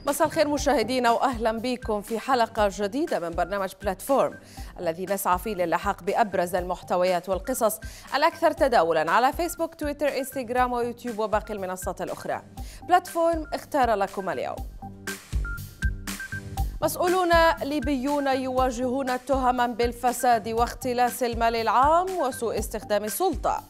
مساء الخير مشاهدينا واهلا بكم في حلقه جديده من برنامج بلاتفورم الذي نسعى فيه للحاق بابرز المحتويات والقصص الاكثر تداولا على فيسبوك، تويتر، انستغرام ويوتيوب وباقي المنصات الاخرى. بلاتفورم اختار لكم اليوم. مسؤولون ليبيون يواجهون تهما بالفساد واختلاس المال العام وسوء استخدام السلطه.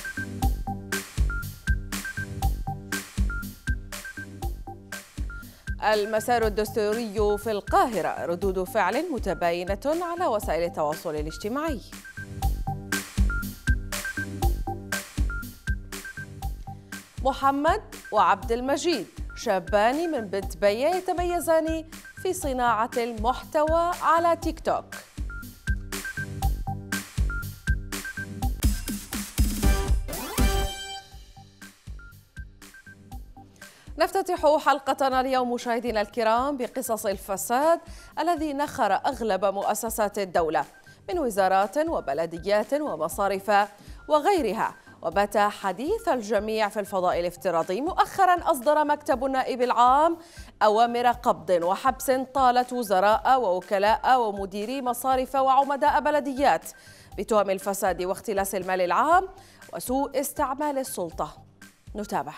المسار الدستوري في القاهرة، ردود فعل متباينة على وسائل التواصل الاجتماعي. محمد وعبد المجيد، شابان من بنت بيا يتميزان في صناعة المحتوى على تيك توك. نفتتح حلقتنا اليوم مشاهدينا الكرام بقصص الفساد الذي نخر أغلب مؤسسات الدولة من وزارات وبلديات ومصارف وغيرها، وبات حديث الجميع في الفضاء الافتراضي. مؤخرا أصدر مكتب النائب العام أوامر قبض وحبس طالت وزراء ووكلاء ومديري مصارف وعمداء بلديات بتهم الفساد واختلاس المال العام وسوء استعمال السلطة. نتابع.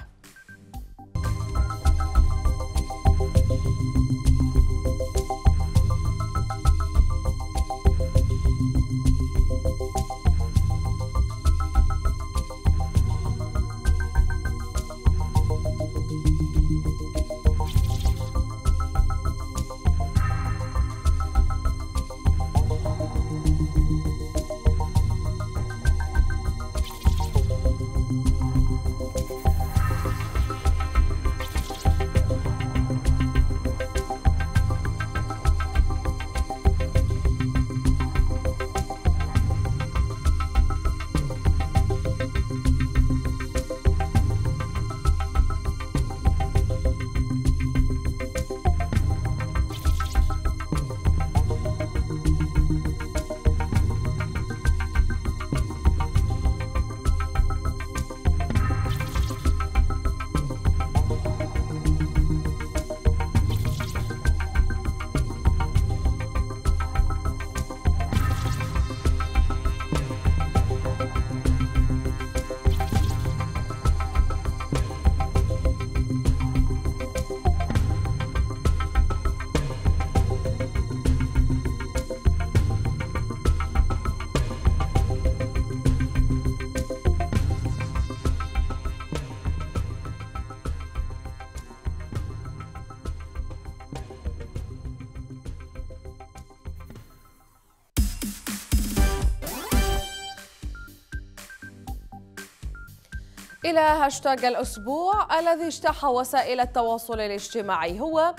إلى هاشتاج الأسبوع الذي اجتاح وسائل التواصل الاجتماعي، هو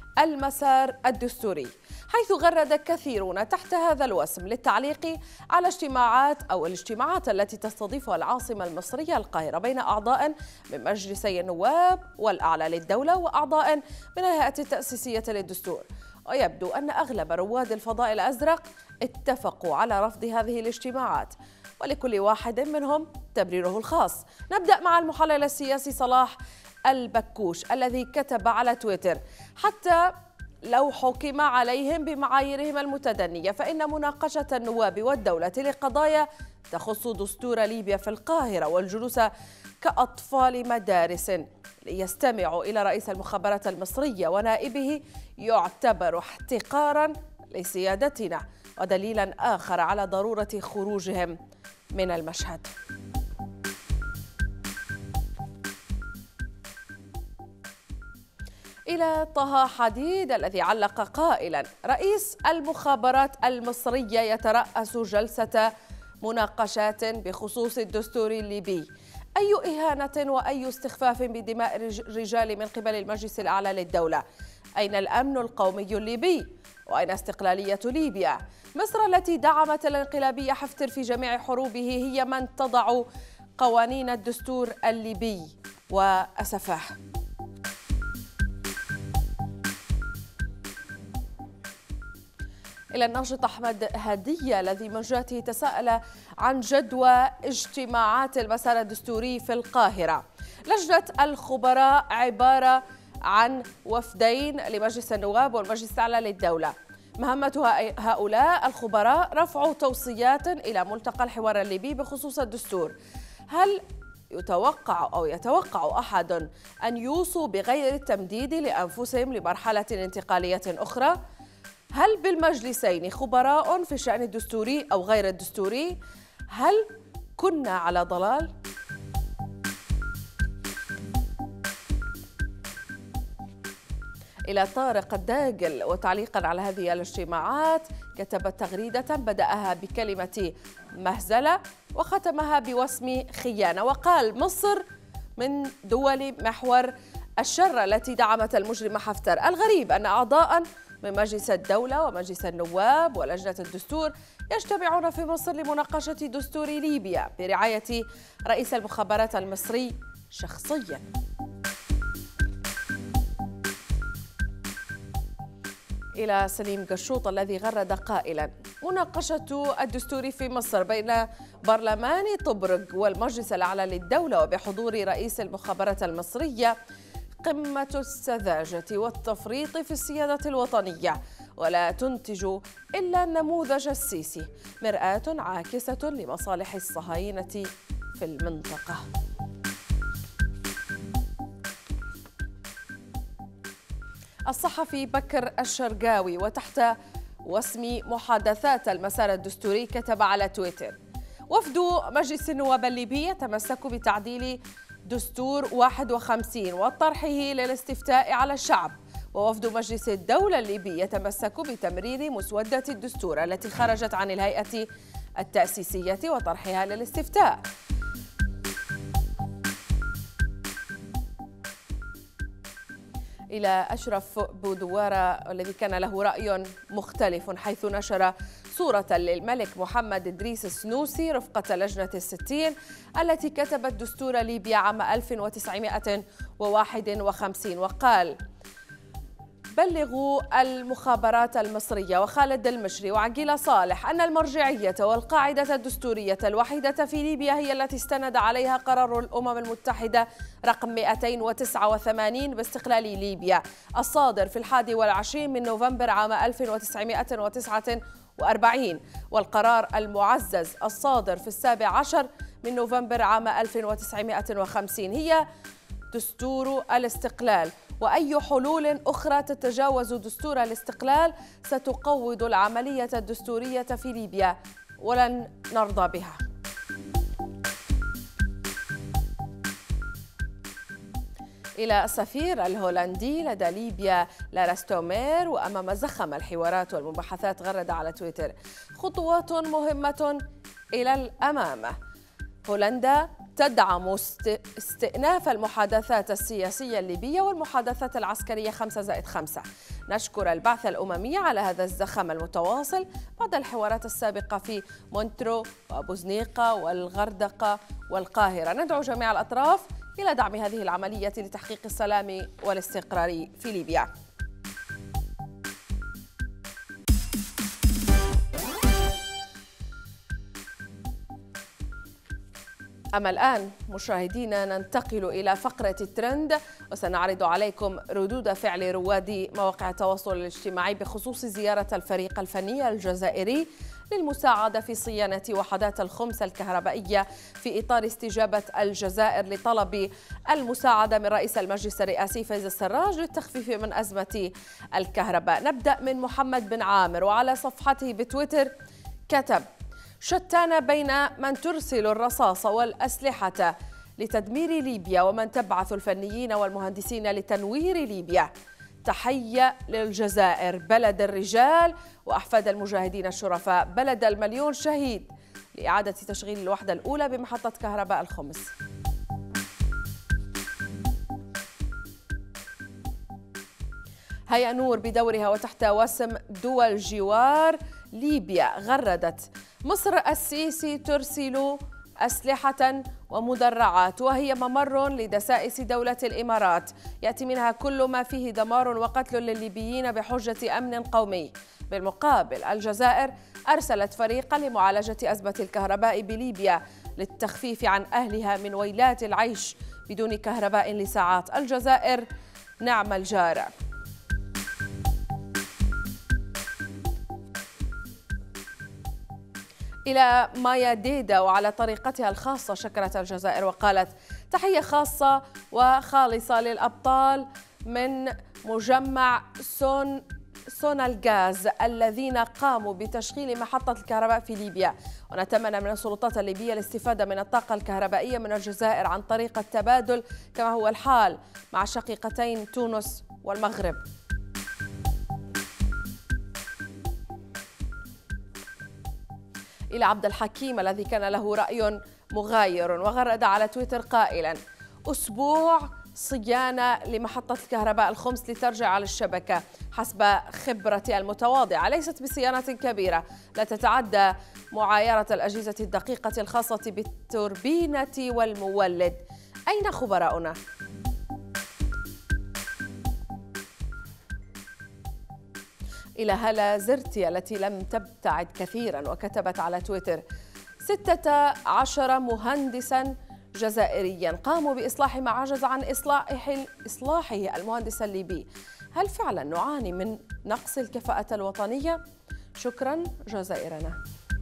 المسار الدستوري، حيث غرد كثيرون تحت هذا الوسم للتعليق على الاجتماعات التي تستضيفها العاصمة المصرية القاهرة بين أعضاء من مجلسي النواب والأعلى للدولة وأعضاء من الهيئة التأسيسية للدستور. ويبدو أن أغلب رواد الفضاء الأزرق اتفقوا على رفض هذه الاجتماعات، ولكل واحد منهم تبريره الخاص. نبدأ مع المحلل السياسي صلاح البكوش الذي كتب على تويتر: حتى لو حكم عليهم بمعاييرهم المتدنية فإن مناقشة النواب والدولة لقضايا تخص دستور ليبيا في القاهرة والجلوس كأطفال مدارس ليستمعوا إلى رئيس المخابرات المصرية ونائبه يعتبر احتقارا لسيادتنا ودليلا آخر على ضرورة خروجهم من المشهد. إلى طه حديد الذي علق قائلا: رئيس المخابرات المصرية يترأس جلسة مناقشات بخصوص الدستور الليبي. أي إهانة وأي استخفاف بدماء الرجال من قبل المجلس الأعلى للدولة. أين الأمن القومي الليبي؟ وأين استقلالية ليبيا؟ مصر التي دعمت الانقلابي حفتر في جميع حروبه هي من تضع قوانين الدستور الليبي وأسفاه. إلى الناشط أحمد هدية الذي من جهته تساءل عن جدوى اجتماعات المسار الدستوري في القاهرة. لجنة الخبراء عبارة عن وفدين لمجلس النواب والمجلس الأعلى للدولة. مهمة هؤلاء الخبراء رفع توصيات إلى ملتقى الحوار الليبي بخصوص الدستور. هل يتوقع أحد أن يوصوا بغير التمديد لأنفسهم لمرحلة انتقالية أخرى؟ هل بالمجلسين خبراء في الشأن الدستوري أو غير الدستوري؟ هل كنا على ضلال؟ إلى طارق الداقل وتعليقا على هذه الاجتماعات كتب تغريدة بدأها بكلمة مهزلة وختمها بوسم خيانة، وقال: مصر من دول محور الشر التي دعمت المجرم حفتر. الغريب أن أعضاء من مجلس الدولة ومجلس النواب ولجنة الدستور يجتمعون في مصر لمناقشة دستور ليبيا برعاية رئيس المخابرات المصري شخصياً. إلى سليم قشوط الذي غرد قائلاً: مناقشة الدستور في مصر بين برلمان طبرق والمجلس الأعلى للدولة وبحضور رئيس المخابرات المصرية قمة السذاجة والتفريط في السيادة الوطنية، ولا تنتج إلا النموذج السيسي، مرآة عاكسة لمصالح الصهاينة في المنطقة. الصحفي بكر الشرقاوي وتحت واسم محادثات المسار الدستوري كتب على تويتر: وفد مجلس النواب الليبي يتمسك بتعديل دستور 51 وطرحه للاستفتاء على الشعب، ووفد مجلس الدولة الليبي يتمسك بتمرير مسودة الدستور التي خرجت عن الهيئة التأسيسية وطرحها للاستفتاء. إلى أشرف بودوارة الذي كان له رأي مختلف، حيث نشر صورة للملك محمد إدريس السنوسي رفقة لجنة الستين التي كتبت دستور ليبيا عام 1951، وقال: بلغوا المخابرات المصرية وخالد المشري وعقيل صالح أن المرجعية والقاعدة الدستورية الوحيدة في ليبيا هي التي استند عليها قرار الأمم المتحدة رقم 289 باستقلال ليبيا الصادر في 21 من نوفمبر عام 1949، والقرار المعزز الصادر في 17 من نوفمبر عام 1950 هي دستور الاستقلال، وأي حلول أخرى تتجاوز دستور الاستقلال ستقوض العملية الدستورية في ليبيا ولن نرضى بها. إلى السفير الهولندي لدى ليبيا لاراستومير وأمام زخم الحوارات والمباحثات غرد على تويتر: خطوات مهمة إلى الأمام. هولندا تدعم استئناف المحادثات السياسية الليبية والمحادثات العسكرية 5+5. نشكر البعثة الأممية على هذا الزخم المتواصل بعد الحوارات السابقة في مونترو وبوزنيقة والغردقة والقاهرة. ندعو جميع الأطراف إلى دعم هذه العملية لتحقيق السلام والاستقرار في ليبيا. أما الآن مشاهدينا ننتقل إلى فقرة الترند، وسنعرض عليكم ردود فعل رواد مواقع التواصل الاجتماعي بخصوص زيارة الفريق الفني الجزائري للمساعدة في صيانة وحدات الخمس الكهربائية في إطار استجابة الجزائر لطلب المساعدة من رئيس المجلس الرئاسي فايز السراج للتخفيف من أزمة الكهرباء. نبدأ من محمد بن عامر، وعلى صفحته بتويتر كتب: شتان بين من ترسل الرصاص والأسلحة لتدمير ليبيا ومن تبعث الفنيين والمهندسين لتنوير ليبيا. تحية للجزائر بلد الرجال وأحفاد المجاهدين الشرفاء، بلد المليون شهيد، لإعادة تشغيل الوحدة الأولى بمحطة كهرباء الخمس. هيا نور بدورها وتحت وسم دول جوار ليبيا غردت: مصر السيسي ترسل أسلحة ومدرعات وهي ممر لدسائس دولة الإمارات يأتي منها كل ما فيه دمار وقتل للليبيين بحجة أمن قومي. بالمقابل الجزائر أرسلت فريقا لمعالجة أزمة الكهرباء بليبيا للتخفيف عن أهلها من ويلات العيش بدون كهرباء لساعات. الجزائر نعم الجار. إلى مايا ديدا وعلى طريقتها الخاصة شكرت الجزائر وقالت: تحية خاصة وخالصة للأبطال من مجمع سونالغاز الذين قاموا بتشغيل محطة الكهرباء في ليبيا، ونتمنى من السلطات الليبية الاستفادة من الطاقة الكهربائية من الجزائر عن طريق التبادل كما هو الحال مع شقيقتين تونس والمغرب. إلى عبد الحكيم الذي كان له رأي مغاير وغرد على تويتر قائلا: أسبوع صيانة لمحطة الكهرباء الخمس لترجع على الشبكة، حسب خبرتي المتواضعة ليست بصيانة كبيرة لا تتعدى معايرة الأجهزة الدقيقة الخاصة بالتوربينة والمولد. أين خبراؤنا؟ إلى هلا زرتي التي لم تبتعد كثيرا وكتبت على تويتر: 16 مهندسا جزائريا قاموا بإصلاح ما عجز عن إصلاحه المهندس الليبي. هل فعلا نعاني من نقص الكفاءة الوطنية؟ شكرا جزائرنا.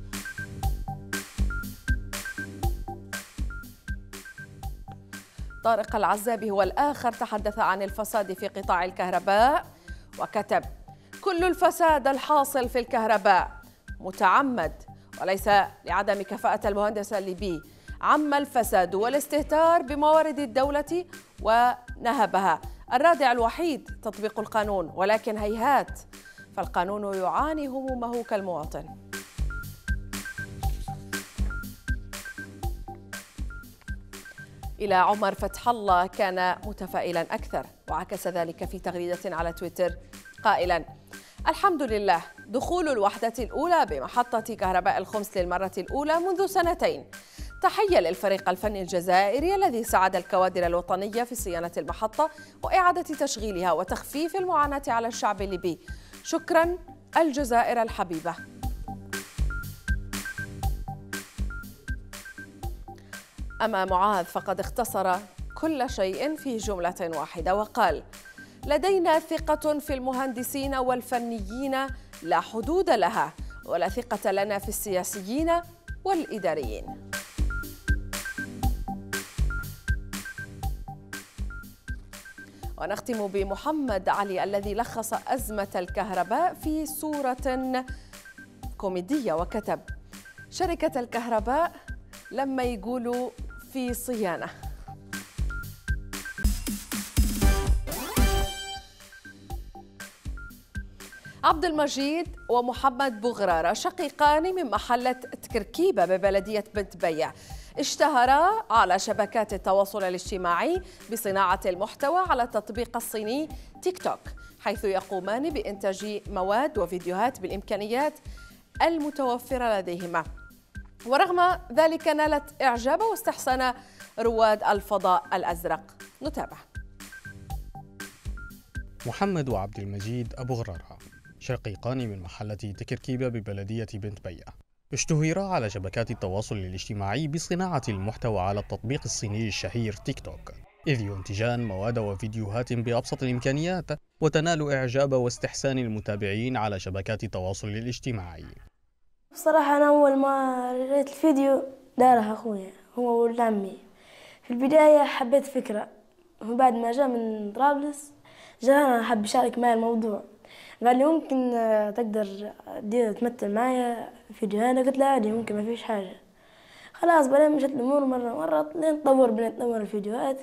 طارق العزابي هو الآخر تحدث عن الفساد في قطاع الكهرباء وكتب: كل الفساد الحاصل في الكهرباء متعمد وليس لعدم كفاءة المهندس الليبي. عم الفساد والاستهتار بموارد الدولة ونهبها. الرادع الوحيد تطبيق القانون، ولكن هيهات، فالقانون يعاني همومه كالمواطن. إلى عمر فتح الله كان متفائلا أكثر وعكس ذلك في تغريدة على تويتر قائلا: الحمد لله، دخول الوحدة الأولى بمحطة كهرباء الخمس للمرة الأولى منذ سنتين. تحية للفريق الفني الجزائري الذي ساعد الكوادر الوطنية في صيانة المحطة وإعادة تشغيلها وتخفيف المعاناة على الشعب الليبي. شكرا الجزائر الحبيبة. أما معاذ فقد اختصر كل شيء في جملة واحدة وقال: لدينا ثقة في المهندسين والفنيين لا حدود لها، ولا ثقة لنا في السياسيين والإداريين. ونختم بمحمد علي الذي لخص أزمة الكهرباء في صورة كوميدية وكتب: شركة الكهرباء لما يقولوا في صيانة. عبد المجيد ومحمد بوغرارة شقيقان من محلة تكركيبة ببلدية بنت بيع اشتهرا على شبكات التواصل الاجتماعي بصناعة المحتوى على التطبيق الصيني تيك توك، حيث يقومان بإنتاج مواد وفيديوهات بالإمكانيات المتوفرة لديهما. ورغم ذلك نالت إعجاب واستحسان رواد الفضاء الأزرق. نتابع. محمد وعبد المجيد أبو غرارة شقيقان من محلة تكركيبة ببلدية بنت بيع اشتهرا على شبكات التواصل الاجتماعي بصناعة المحتوى على التطبيق الصيني الشهير تيك توك، إذ ينتجان مواد وفيديوهات بأبسط الإمكانيات وتنال إعجاب واستحسان المتابعين على شبكات التواصل الاجتماعي. بصراحة أنا أول ما رأيت الفيديو دارها أخويا هو ولد عمي. في البداية حبيت فكرة، وبعد ما جاء من طرابلس جاء حب يشارك معي الموضوع، قال لي ممكن تقدر تمثل معايا فيديوهات. قلت له عادي ممكن، ما فيش حاجة. خلاص بعدين مشت الأمور مرة لين بنتطور الفيديوهات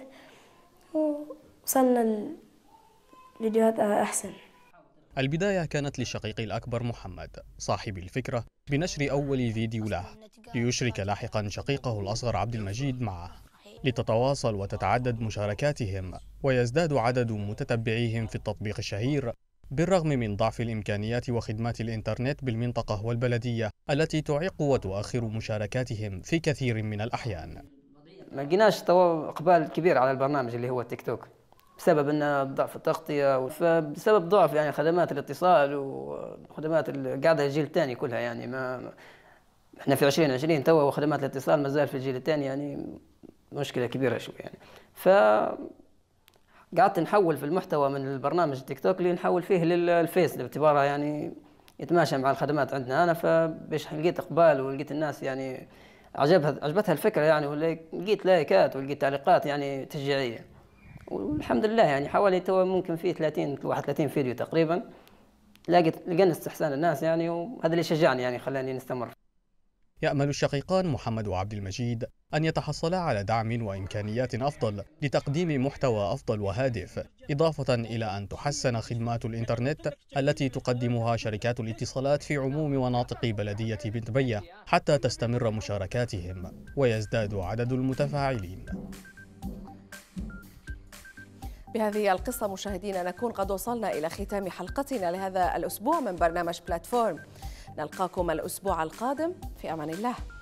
وصلنا الفيديوهات أحسن. البداية كانت للشقيق الأكبر محمد صاحب الفكرة بنشر أول فيديو له، ليشرك لاحقا شقيقه الأصغر عبد المجيد معه، لتتواصل وتتعدد مشاركاتهم ويزداد عدد متتبعيهم في التطبيق الشهير، بالرغم من ضعف الإمكانيات وخدمات الإنترنت بالمنطقة والبلدية التي تعيق وتؤخر مشاركاتهم في كثير من الأحيان. ما لقيناش إقبال كبير على البرنامج اللي هو التيك توك بسبب أن ضعف التغطية، فبسبب ضعف يعني خدمات الاتصال وخدمات قاعدة الجيل الثاني كلها. يعني ما احنا في 2020 توا وخدمات الاتصال ما زال في الجيل الثاني يعني مشكلة كبيرة شوي يعني. قعدت نحول في المحتوى من البرنامج تيك توك اللي نحول فيه للفيس باعتباره يعني يتماشى مع الخدمات عندنا أنا. فباش لقيت إقبال ولقيت الناس يعني عجبتها الفكرة يعني، ولقيت لايكات ولقيت تعليقات يعني تشجيعية، والحمد لله يعني حوالي تو ممكن فيه 31 فيديو تقريبا لقينا استحسان الناس يعني، وهذا اللي شجعني يعني خلاني نستمر. يأمل الشقيقان محمد وعبد المجيد أن يتحصلا على دعم وإمكانيات أفضل لتقديم محتوى أفضل وهادف، إضافة إلى أن تحسن خدمات الإنترنت التي تقدمها شركات الاتصالات في عموم مناطق بلدية بنت بية حتى تستمر مشاركاتهم ويزداد عدد المتفاعلين. بهذه القصة مشاهدينا نكون قد وصلنا إلى ختام حلقتنا لهذا الأسبوع من برنامج بلاتفورم. نلقاكم الأسبوع القادم، في أمان الله.